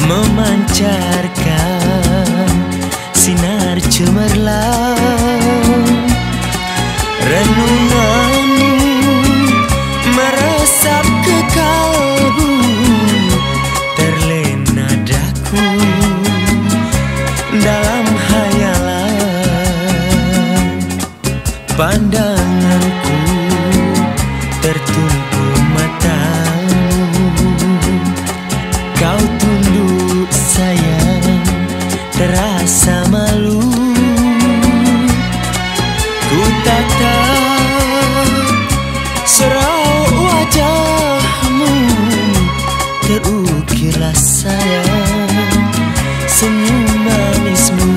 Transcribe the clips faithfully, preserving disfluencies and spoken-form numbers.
memancarkan sinar cemerlang. Renunganmu meresap ke kalbu, terlena daku dalam hayalan. Pandanganku tertumpu matamu, kau tunduk sayang, terasa malu. Ku tatap seraut wajahmu, terukirlah sayang senyum manismu.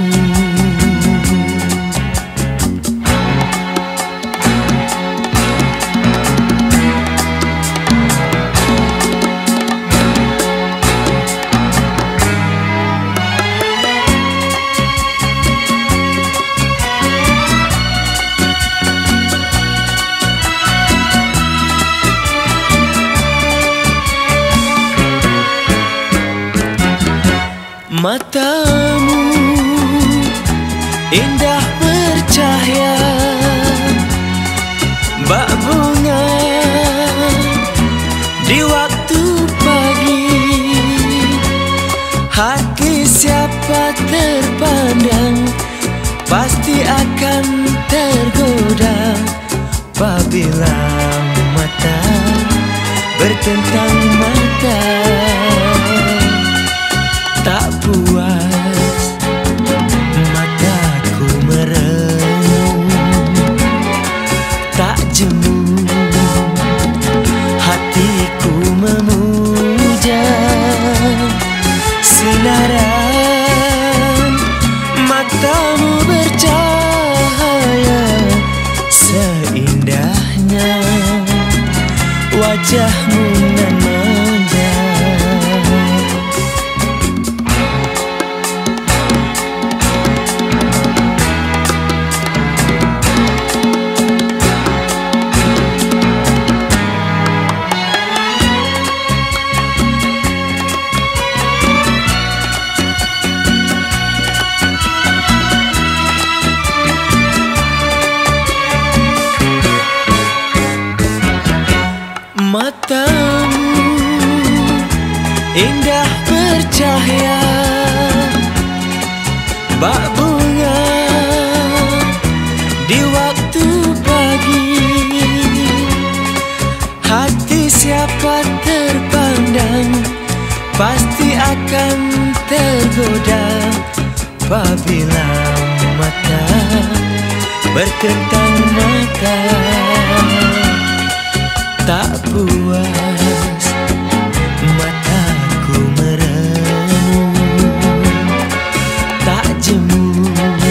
Matamu indah bercahaya, bak bunga di waktu pagi. Hati siapa terpandang pasti akan tergoda, apabila mata bertentang mata. Tak puas mataku merenung, tak jemu hatiku memuja. Sinaran matamu bercahaya, seindahnya wajahmu nan manja. Matamu indah bercahaya, bak bunga di waktu pagi. Hati siapa terpandang pasti akan tergoda, apabila mata bertentang mata. Tak puas mataku merenung, tak jemu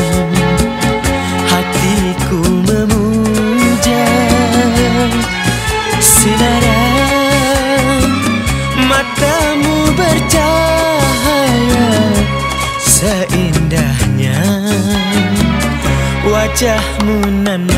hatiku memuja. Sinaran matamu bercahaya, seindahnya wajahmu nan